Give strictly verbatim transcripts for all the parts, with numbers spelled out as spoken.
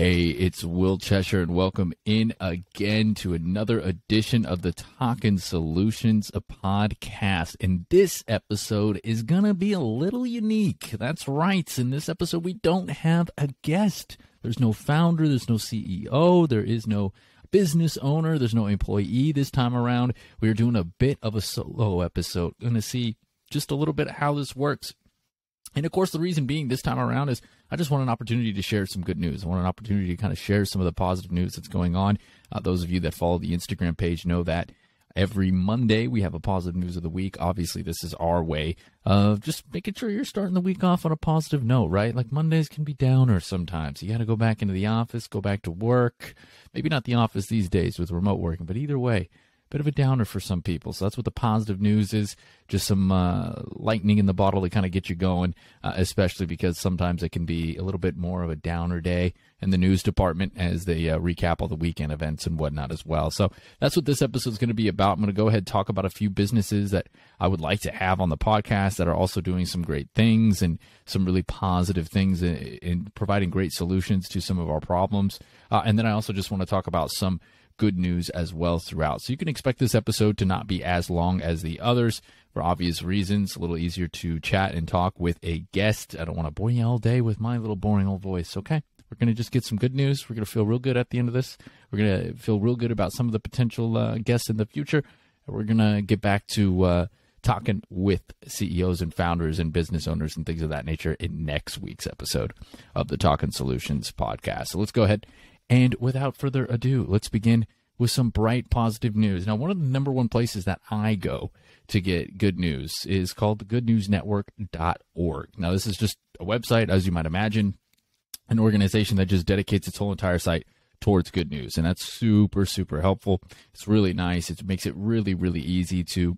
Hey, it's Will Cheshier, and welcome in again to another edition of the Talkin Solutions Podcast. And this episode is going to be a little unique. That's right. In this episode, we don't have a guest. There's no founder. There's no C E O. There is no business owner. There's no employee this time around. We're doing a bit of a solo episode. Going to see just a little bit how this works. And of course, the reason being this time around is I just want an opportunity to share some good news. I want an opportunity to kind of share some of the positive news that's going on. Uh, those of you that follow the Instagram page know that every Monday we have a positive news of the week. Obviously, this is our way of just making sure you're starting the week off on a positive note, right? Like Mondays can be downer sometimes. You got to go back into the office, go back to work. Maybe not the office these days with remote working, but either way, bit of a downer for some people. So that's what the positive news is, just some uh, lightning in the bottle to kind of get you going, uh, especially because sometimes it can be a little bit more of a downer day in the news department as they uh, recap all the weekend events and whatnot as well. So that's what this episode is going to be about. I'm going to go ahead and talk about a few businesses that I would like to have on the podcast that are also doing some great things and some really positive things in, in providing great solutions to some of our problems. Uh, and then I also just want to talk about some good news as well throughout. So you can expect this episode to not be as long as the others for obvious reasons. A little easier to chat and talk with a guest. I don't want to bore you all day with my little boring old voice. Okay, we're going to just get some good news. We're going to feel real good at the end of this. We're going to feel real good about some of the potential uh, guests in the future. And we're going to get back to uh, talking with C E Os and founders and business owners and things of that nature in next week's episode of the Talkin Solutions Podcast. So let's go ahead. And without further ado, let's begin with some bright, positive news. Now, one of the number one places that I go to get good news is called the good news network dot org. Now, this is just a website, as you might imagine, an organization that just dedicates its whole entire site towards good news. And that's super, super helpful. It's really nice. It makes it really, really easy to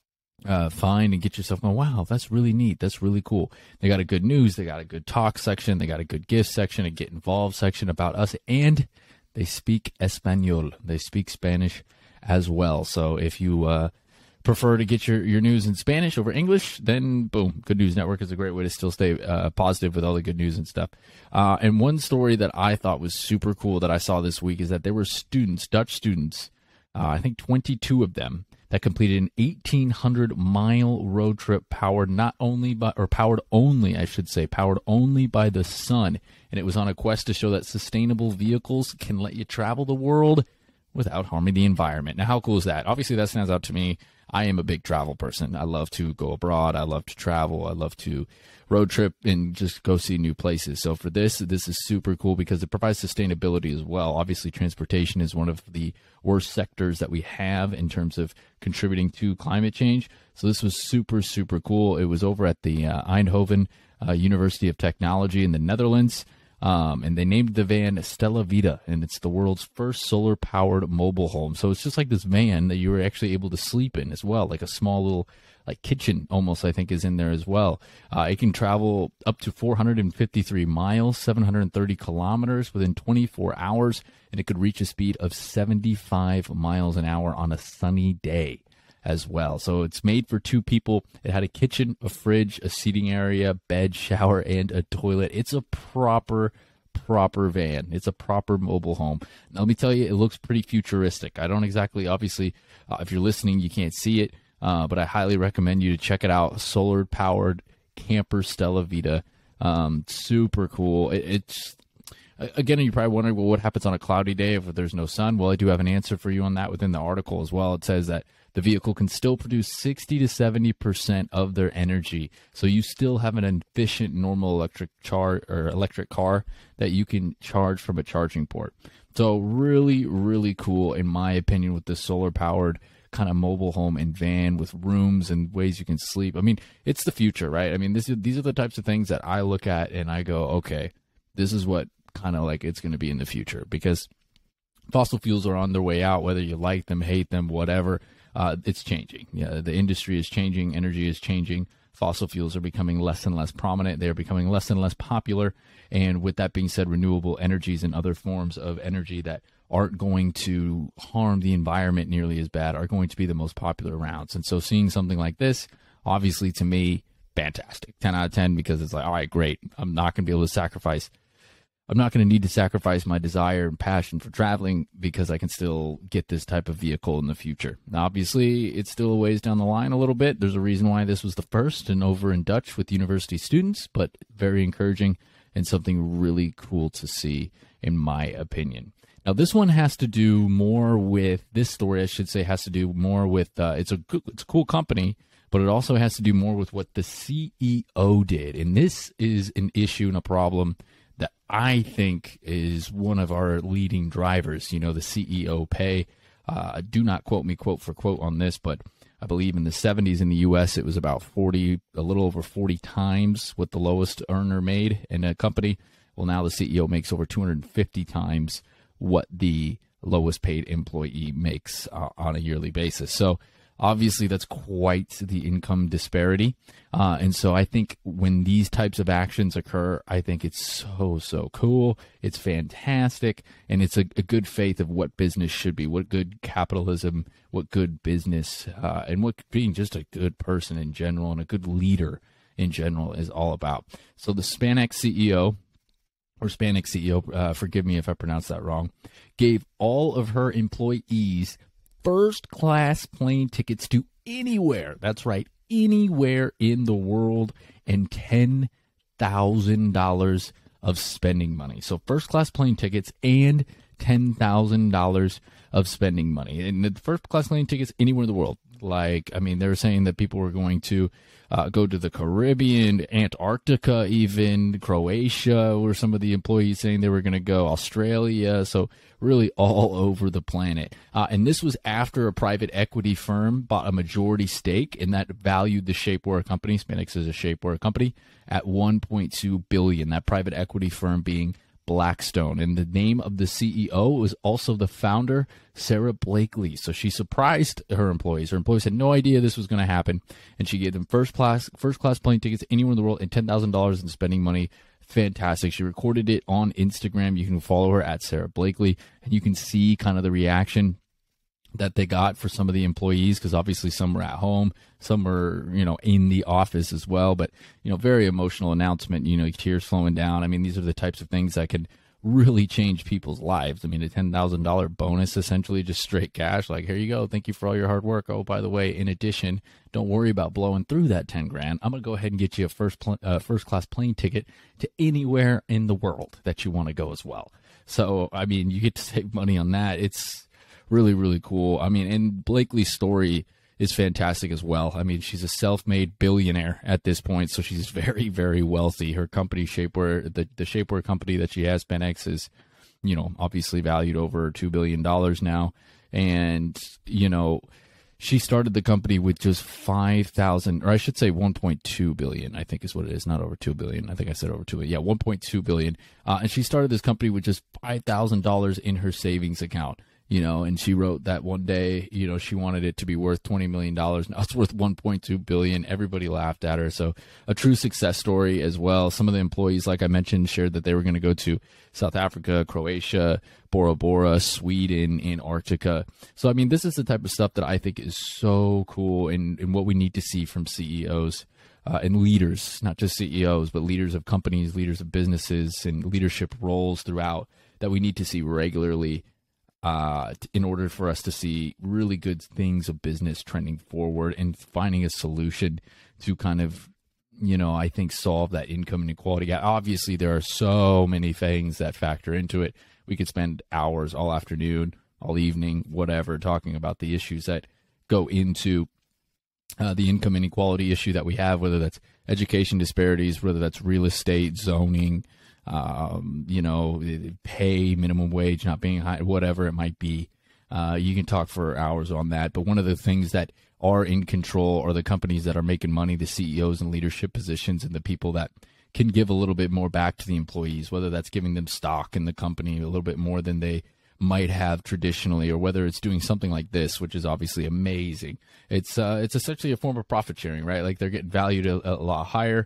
Uh, find and get yourself going, wow, that's really neat. That's really cool. They got a good news. They got a good talk section. They got a good gift section, a get involved section about us. And they speak Espanol. They speak Spanish as well. So if you uh, prefer to get your, your news in Spanish over English, then boom, Good News Network is a great way to still stay uh, positive with all the good news and stuff. Uh, and one story that I thought was super cool that I saw this week is that there were students, Dutch students, uh, I think twenty-two of them, that completed an eighteen hundred mile road trip powered not only by, or powered only, I should say, powered only by the sun. And it was on a quest to show that sustainable vehicles can let you travel the world without harming the environment. Now, how cool is that? Obviously, that stands out to me. I am a big travel person. I love to go abroad. I love to travel. I love to road trip and just go see new places. So for this, this is super cool because it provides sustainability as well. Obviously, transportation is one of the worst sectors that we have in terms of contributing to climate change. So this was super, super cool. It was over at the uh, Eindhoven uh, University of Technology in the Netherlands. Um, and they named the van Stella Vida, and it's the world's first solar-powered mobile home. So it's just like this van that you were actually able to sleep in as well, like a small little like kitchen almost, I think, is in there as well. Uh, it can travel up to four hundred fifty-three miles, seven hundred thirty kilometers within twenty-four hours, and it could reach a speed of seventy-five miles an hour on a sunny day as well. So it's made for two people. It had a kitchen, a fridge, a seating area, bed, shower, and a toilet. It's a proper, proper van. It's a proper mobile home. Now, let me tell you, it looks pretty futuristic. I don't exactly, obviously, uh, if you're listening, you can't see it, uh, but I highly recommend you to check it out. Solar-powered camper Stella Vida. Um, super cool. It, it's Again, you're probably wondering, well, what happens on a cloudy day if there's no sun? Well, I do have an answer for you on that within the article as well. It says that the vehicle can still produce sixty to seventy percent of their energy. So you still have an efficient normal electric char or electric car that you can charge from a charging port. So really, really cool, in my opinion, with this solar-powered kind of mobile home and van with rooms and ways you can sleep. I mean, it's the future, right? I mean, this is, these are the types of things that I look at and I go, okay, this is what kind of like it's going to be in the future, because fossil fuels are on their way out, whether you like them, hate them, whatever. Uh, it's changing. Yeah, the industry is changing. Energy is changing. Fossil fuels are becoming less and less prominent. They're becoming less and less popular. And with that being said, renewable energies and other forms of energy that aren't going to harm the environment nearly as bad are going to be the most popular rounds. And so seeing something like this, obviously to me, fantastic. ten out of ten, because it's like, all right, great. I'm not going to be able to sacrifice I'm not going to need to sacrifice my desire and passion for traveling because I can still get this type of vehicle in the future. Now, obviously, it's still a ways down the line a little bit. There's a reason why this was the first and over in Dutch with university students, but very encouraging and something really cool to see, in my opinion. Now, this one has to do more with, this story, I should say, has to do more with, uh, it's, a, it's a cool company, but it also has to do more with what the C E O did. And this is an issue and a problem that I think is one of our leading drivers, you know, the C E O pay. Uh, do not quote me quote for quote on this, but I believe in the seventies in the U S it was about forty, a little over forty times what the lowest earner made in a company. Well, now the C E O makes over two hundred fifty times what the lowest paid employee makes uh, on a yearly basis. So obviously, that's quite the income disparity. Uh, and so I think when these types of actions occur, I think it's so, so cool. It's fantastic. And it's a, a good faith of what business should be, what good capitalism, what good business, uh, and what being just a good person in general and a good leader in general is all about. So the Spanex C E O, or Spanex C E O, uh, forgive me if I pronounced that wrong, gave all of her employees first-class plane tickets to anywhere, that's right, anywhere in the world, and ten thousand dollars of spending money. So first-class plane tickets and ten thousand dollars of spending money. And the first-class plane tickets anywhere in the world. Like, I mean, they were saying that people were going to uh, go to the Caribbean, Antarctica even, Croatia, were some of the employees saying they were going to go, Australia, so really all over the planet. Uh, and this was after a private equity firm bought a majority stake, and that valued the shapewear company, Spanex is a shapewear company, at one point two billion dollars, that private equity firm being Blackstone. And the name of the C E O was also the founder, Sarah Blakely. So she surprised her employees. Her employees had no idea this was going to happen, and she gave them first class first class plane tickets anywhere in the world and ten thousand dollars in spending money. Fantastic. She recorded it on Instagram. You can follow her at Sarah Blakely, and you can see kind of the reaction that they got for some of the employees, because obviously some were at home, some were, you know, in the office as well. But, you know, very emotional announcement, you know, tears flowing down. I mean, these are the types of things that could really change people's lives. I mean, a ten thousand dollars bonus, essentially just straight cash, like, here you go. Thank you for all your hard work. Oh, by the way, in addition, don't worry about blowing through that ten grand. I'm going to go ahead and get you a first pl- uh, first class plane ticket to anywhere in the world that you want to go as well. So, I mean, you get to save money on that. It's really, really cool. I mean, and Blakely's story is fantastic as well. I mean, she's a self-made billionaire at this point, so she's very, very wealthy. Her company, Shapewear, the, the Shapewear company that she has, Spanex, is, you know, obviously valued over two billion dollars now. And, you know, she started the company with just five thousand, or I should say one point two billion, I think is what it is, not over two billion. I think I said over two. Yeah, one point two billion. Uh, and she started this company with just five thousand dollars in her savings account. You know, and she wrote that one day, you know, she wanted it to be worth twenty million dollars. Now it's worth one point two billion dollars. Everybody laughed at her. So a true success story as well. Some of the employees, like I mentioned, shared that they were going to go to South Africa, Croatia, Bora Bora, Sweden, Antarctica. So, I mean, this is the type of stuff that I think is so cool, and, and what we need to see from C E Os uh, and leaders, not just C E Os, but leaders of companies, leaders of businesses, and leadership roles throughout, that we need to see regularly uh, in order for us to see really good things of business trending forward and finding a solution to kind of, you know, I think solve that income inequality gap. Obviously, there are so many things that factor into it. We could spend hours all afternoon, all evening, whatever, talking about the issues that go into uh, the income inequality issue that we have, whether that's education disparities, whether that's real estate, zoning, um, you know, pay, minimum wage not being high, whatever it might be. Uh, you can talk for hours on that. But one of the things that are in control are the companies that are making money, the C E Os in leadership positions, and the people that can give a little bit more back to the employees, whether that's giving them stock in the company a little bit more than they might have traditionally, or whether it's doing something like this, which is obviously amazing. It's uh, it's essentially a form of profit sharing, right? Like, they're getting valued a, a lot higher.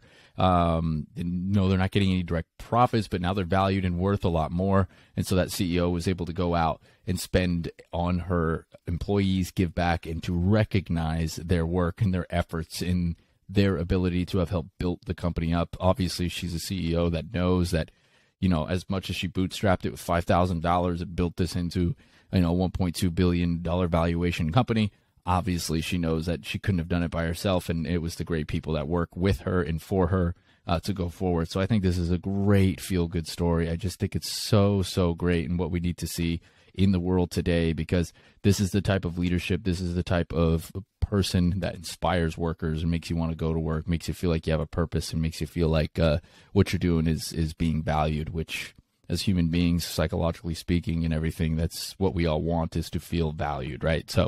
Um, and no, they're not getting any direct profits, but now they're valued and worth a lot more. And so that C E O was able to go out and spend on her employees, give back, and to recognize their work and their efforts in their ability to have helped build the company up. Obviously, she's a C E O that knows that, you know, as much as she bootstrapped it with five thousand dollars, it built this into, you know, a one point two billion dollars valuation company. Obviously, she knows that she couldn't have done it by herself, and it was the great people that work with her and for her uh, to go forward. So I think this is a great feel-good story. I just think it's so, so great and what we need to see in the world today, because this is the type of leadership, this is the type of person that inspires workers and makes you want to go to work, makes you feel like you have a purpose, and makes you feel like uh, what you're doing is is being valued, which as human beings, psychologically speaking and everything, that's what we all want, is to feel valued, right? So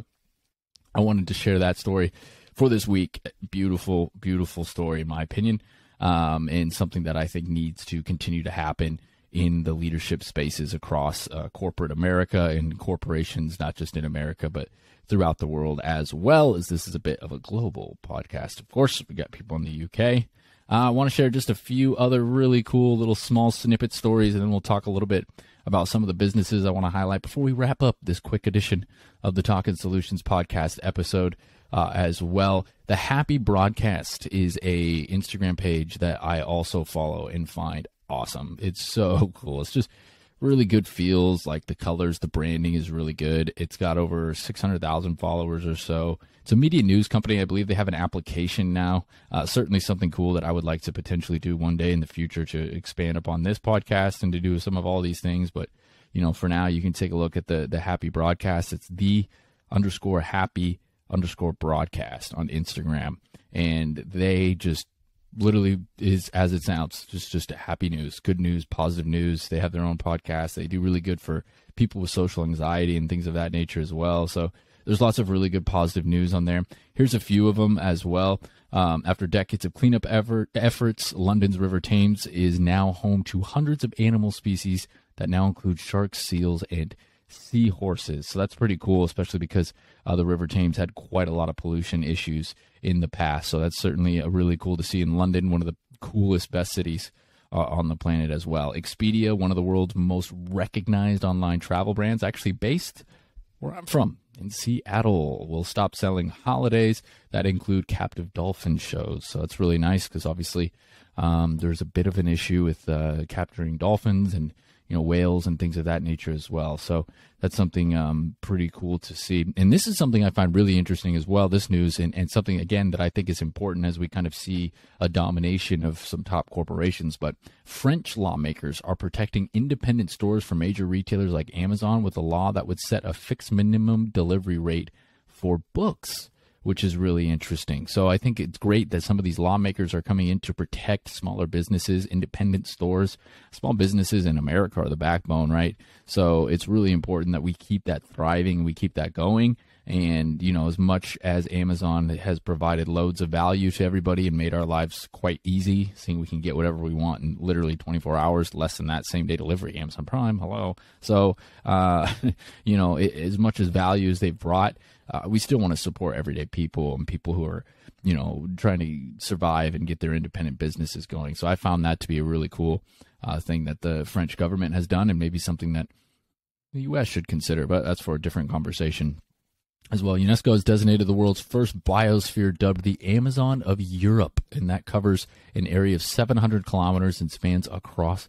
I wanted to share that story for this week. Beautiful, beautiful story, in my opinion, um, and something that I think needs to continue to happen in the leadership spaces across uh, corporate America and corporations, not just in America, but throughout the world, as well as this is a bit of a global podcast. Of course, we got people in the U K. Uh, I want to share just a few other really cool little small snippet stories, and then we'll talk a little bit about some of the businesses I want to highlight before we wrap up this quick edition of the Talkin Solutions Podcast episode uh, as well. The Happy Broadcast is a Instagram page that I also follow and find awesome. It's so cool. It's just really good feels, like the colors, the branding is really good. It's got over six hundred thousand followers or so. It's a media news company. I believe they have an application now. Uh, certainly something cool that I would like to potentially do one day in the future to expand upon this podcast and to do some of all these things. But, you know, for now, you can take a look at the, the Happy Broadcast. It's the underscore happy underscore broadcast on Instagram. And they just literally is as it sounds, just just happy news, good news, positive news. They have their own podcast. They do really good for people with social anxiety and things of that nature as well. So there's lots of really good positive news on there. Here's a few of them as well. Um, after decades of cleanup effort, efforts, London's River Thames is now home to hundreds of animal species that now include sharks, seals, and seahorses. So that's pretty cool, especially because uh, the River Thames had quite a lot of pollution issues in the past. So that's certainly a really cool to see in London, one of the coolest, best cities uh, on the planet as well. Expedia, one of the world's most recognized online travel brands, actually based where I'm from, in Seattle, will stop selling holidays that include captive dolphin shows. So it's really nice because obviously um, there's a bit of an issue with uh, capturing dolphins and you know, whales and things of that nature as well. So that's something um, pretty cool to see. And this is something I find really interesting as well, this news, and, and something, again, that I think is important as we kind of see a domination of some top corporations. But French lawmakers are protecting independent stores from major retailers like Amazon with a law that would set a fixed minimum delivery rate for books, which is really interesting. So I think it's great that some of these lawmakers are coming in to protect smaller businesses, independent stores. Small businesses in America are the backbone, right? So it's really important that we keep that thriving, we keep that going. And, you know, as much as Amazon has provided loads of value to everybody and made our lives quite easy, seeing we can get whatever we want in literally twenty-four hours, less than that, same day delivery, Amazon Prime, hello. So, uh, you know, it, as much as value as they've brought, uh, we still want to support everyday people and people who are, you know, trying to survive and get their independent businesses going. So I found that to be a really cool uh, thing that the French government has done, and maybe something that the U S should consider, but that's for a different conversation. As well, UNESCO has designated the world's first biosphere dubbed the Amazon of Europe, and that covers an area of seven hundred kilometers and spans across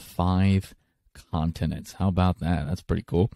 five continents. How about that? That's pretty cool.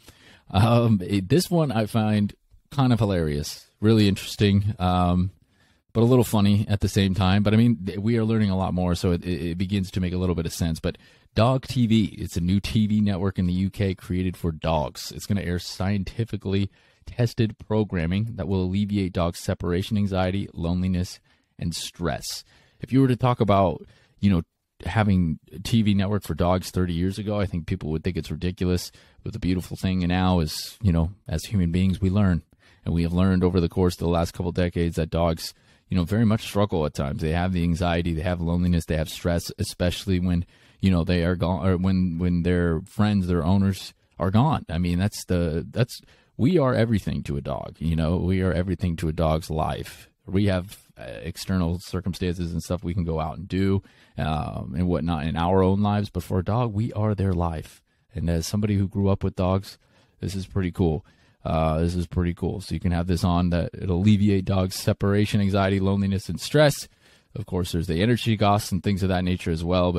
Um, it, this one I find kind of hilarious, really interesting, um, but a little funny at the same time. But I mean, we are learning a lot more, so it, it begins to make a little bit of sense. But Dog T V, it's a new T V network in the U K created for dogs. It's going to air scientifically tested programming that will alleviate dogs' separation anxiety, loneliness, and stress. If you were to talk about, you know, having a T V network for dogs thirty years ago, I think people would think it's ridiculous. But the beautiful thing now is, you know, as human beings, we learn. And we have learned over the course of the last couple of decades that dogs, you know, very much struggle at times. They have the anxiety, they have loneliness, they have stress, especially when, you know, they are gone, or when, when their friends, their owners are gone. I mean, that's the, that's, we are everything to a dog, you know, we are everything to a dog's life. We have uh, external circumstances and stuff we can go out and do um, and whatnot in our own lives. But for a dog, we are their life. And as somebody who grew up with dogs, this is pretty cool. Uh, this is pretty cool. So you can have this on that it'll alleviate dogs' separation, anxiety, loneliness, and stress. Of course, there's the energy costs and things of that nature as well. But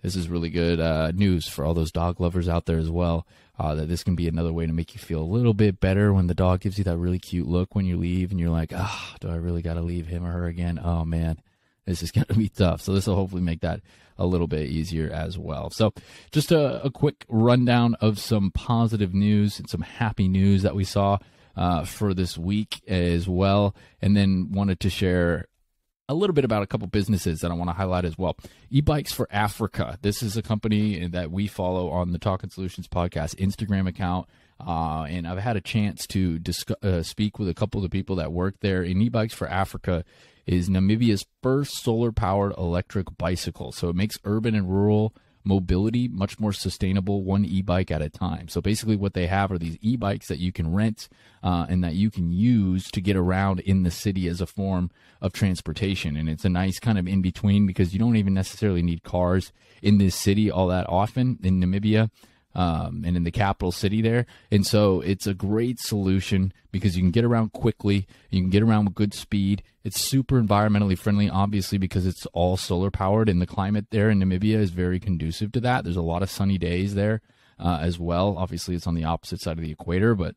this is really good uh, news for all those dog lovers out there as well, uh, that this can be another way to make you feel a little bit better when the dog gives you that really cute look when you leave and you're like, ah, oh, do I really got to leave him or her again? Oh, man, this is going to be tough. So this will hopefully make that a little bit easier as well. So just a, a quick rundown of some positive news and some happy news that we saw uh, for this week as well. And then wanted to share a little bit about a couple businesses that I want to highlight as well. E-Bikes for Africa. This is a company that we follow on the Talkin Solutions Podcast Instagram account. Uh, and I've had a chance to discuss, uh, speak with a couple of the people that work there. And E-Bikes for Africa is Namibia's first solar-powered electric bicycle. So it makes urban and rural mobility much more sustainable, one e-bike at a time. So basically what they have are these e-bikes that you can rent uh, and that you can use to get around in the city as a form of transportation. And it's a nice kind of in-between because you don't even necessarily need cars in this city all that often in Namibia. Um, and in the capital city there. And so it's a great solution because you can get around quickly, you can get around with good speed. It's super environmentally friendly, obviously, because it's all solar powered, and the climate there in Namibia is very conducive to that. There's a lot of sunny days there uh, as well. Obviously, it's on the opposite side of the equator, but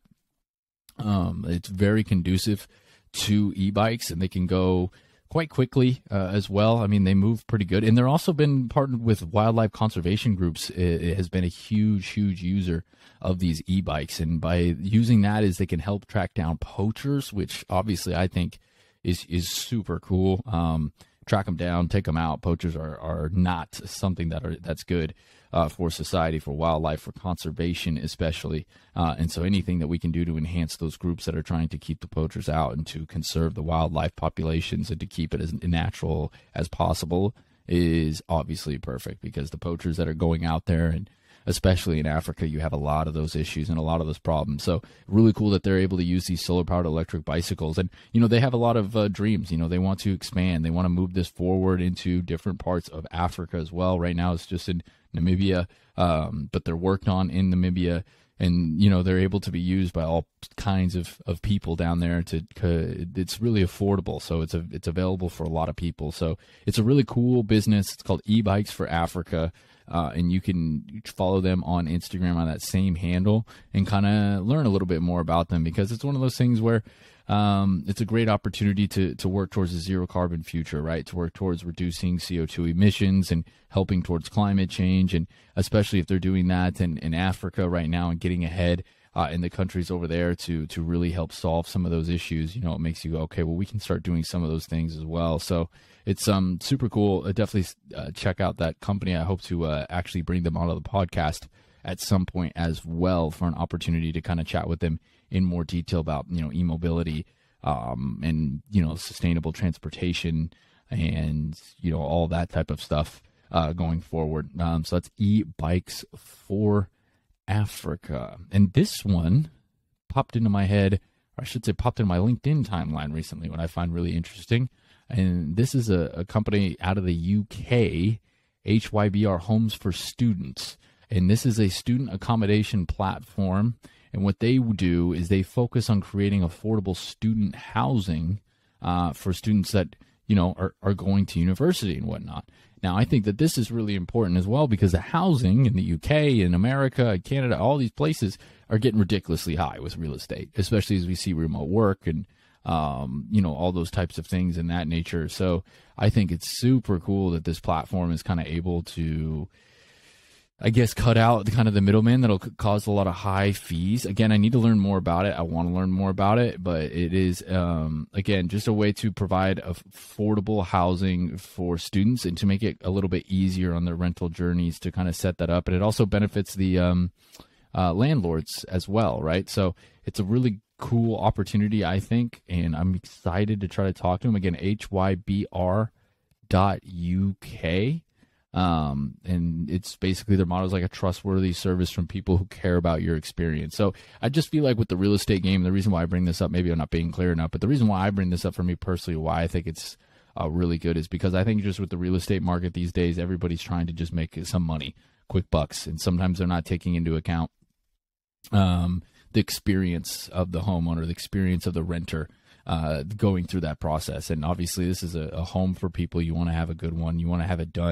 um, it's very conducive to e-bikes, and they can go quite quickly uh, as well. I mean, they move pretty good. And they're also been partnered with wildlife conservation groups. It, it has been a huge, huge user of these e-bikes. And by using that is they can help track down poachers, which obviously I think is is super cool. Um, track them down, take them out. Poachers are, are not something that are that's good uh, for society, for wildlife, for conservation especially. Uh, and so anything that we can do to enhance those groups that are trying to keep the poachers out and to conserve the wildlife populations and to keep it as natural as possible is obviously perfect, because the poachers that are going out there, and especially in Africa, you have a lot of those issues and a lot of those problems. So really cool that they're able to use these solar-powered electric bicycles. And, you know, they have a lot of uh, dreams. You know, they want to expand. They want to move this forward into different parts of Africa as well. Right now it's just in Namibia, um, but they're worked on in Namibia. And, you know, they're able to be used by all kinds of, of people down there. To uh, it's really affordable. So it's a, it's available for a lot of people. So it's a really cool business. It's called E-Bikes for Africa. Uh, and you can follow them on Instagram on that same handle and kind of learn a little bit more about them, because it's one of those things where um, it's a great opportunity to, to work towards a zero carbon future, right? To work towards reducing C O two emissions and helping towards climate change. And especially if they're doing that in, in Africa right now and getting ahead uh, in the countries over there to, to really help solve some of those issues, you know, it makes you go, okay, well, we can start doing some of those things as well. So it's um super cool. Uh, definitely uh, check out that company. I hope to uh, actually bring them onto the podcast at some point as well for an opportunity to kind of chat with them in more detail about, you know, e-mobility um, and, you know, sustainable transportation and, you know, all that type of stuff uh, going forward. Um, so that's E-Bikes for Africa. And this one popped into my head, or I should say popped into my LinkedIn timeline recently, what I find really interesting. And this is a, a company out of the U K, H Y B R Homes for Students. And this is a student accommodation platform. And what they do is they focus on creating affordable student housing uh, for students that, you know, are, are going to university and whatnot. Now, I think that this is really important as well, because the housing in the U K, in America, Canada, all these places are getting ridiculously high with real estate, especially as we see remote work and um, you know, all those types of things in that nature. So I think it's super cool that this platform is kind of able to, I guess, cut out the kind of the middleman that'll cause a lot of high fees. Again, I need to learn more about it. I want to learn more about it, but it is, um, again, just a way to provide affordable housing for students and to make it a little bit easier on their rental journeys to kind of set that up. And it also benefits the um, uh, landlords as well, right? So it's a really cool opportunity, I think, and I'm excited to try to talk to them. Again, H Y B R dot U K. Um, and it's basically their motto is like a trustworthy service from people who care about your experience. So I just feel like with the real estate game, the reason why I bring this up, maybe I'm not being clear enough, but the reason why I bring this up for me personally, why I think it's uh, really good, is because I think just with the real estate market these days, everybody's trying to just make some money, quick bucks. And sometimes they're not taking into account, um, the experience of the homeowner, the experience of the renter, uh, going through that process. And obviously this is a, a home for people. You want to have a good one. You want to have it done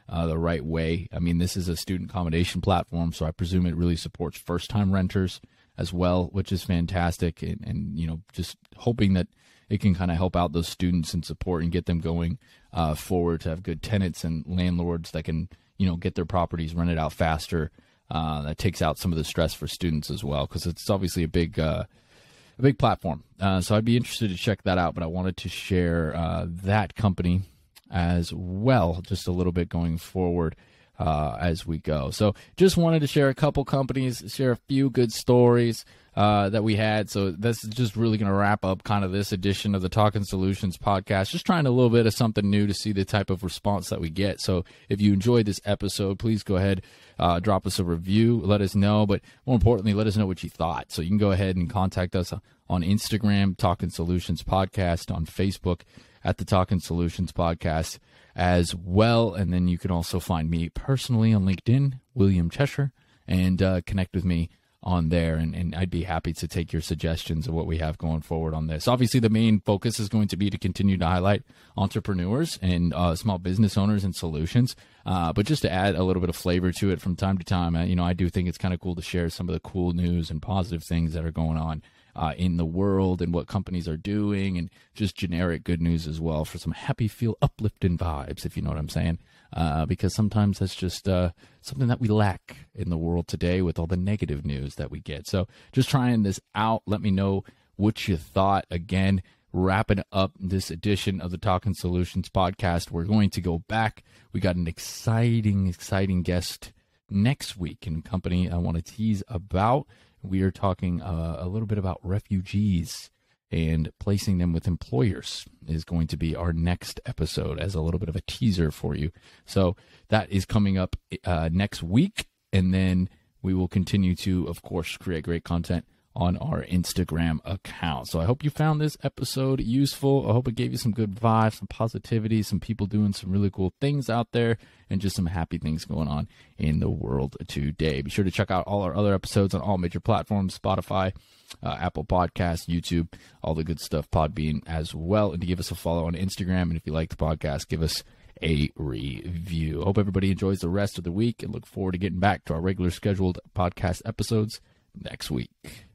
uh, the right way. I mean, this is a student accommodation platform, so I presume it really supports first-time renters as well, which is fantastic. And, and you know, just hoping that it can kind of help out those students and support and get them going uh, forward to have good tenants and landlords that can, you know, get their properties rented out faster. Uh, that takes out some of the stress for students as well, because it's obviously a big, uh, a big platform. Uh, so I'd be interested to check that out. But I wanted to share uh, that company as well, just a little bit going forward uh, as we go. So just wanted to share a couple companies, share a few good stories uh, that we had. So this is just really going to wrap up kind of this edition of the Talkin Solutions podcast. Just trying a little bit of something new to see the type of response that we get. So if you enjoyed this episode, please go ahead, uh, drop us a review, let us know. But more importantly, let us know what you thought. So you can go ahead and contact us on Instagram, Talkin Solutions Podcast, on Facebook at the Talkin Solutions Podcast as well. And then you can also find me personally on LinkedIn, Will Cheshier, and uh, connect with me on there, and, and I'd be happy to take your suggestions of what we have going forward on this. Obviously, the main focus is going to be to continue to highlight entrepreneurs and uh, small business owners and solutions, uh, but just to add a little bit of flavor to it from time to time, uh, you know, I do think it's kind of cool to share some of the cool news and positive things that are going on uh, in the world and what companies are doing, and just generic good news as well for some happy, feel uplifting vibes, if you know what I'm saying. Uh, because sometimes that's just uh, something that we lack in the world today with all the negative news that we get. So just trying this out. Let me know what you thought. Again, wrapping up this edition of the Talkin Solutions podcast. We're going to go back. We got an exciting, exciting guest next week in company I want to tease about. We are talking uh, a little bit about refugees, and placing them with employers is going to be our next episode as a little bit of a teaser for you. So that is coming up uh, next week. And then we will continue to, of course, create great content on our Instagram account. So I hope you found this episode useful. I hope it gave you some good vibes, some positivity, some people doing some really cool things out there, and just some happy things going on in the world today. Be sure to check out all our other episodes on all major platforms, Spotify, uh, Apple Podcasts, YouTube, all the good stuff, Podbean as well. And to give us a follow on Instagram. And if you like the podcast, give us a review. Hope everybody enjoys the rest of the week, and look forward to getting back to our regular scheduled podcast episodes next week.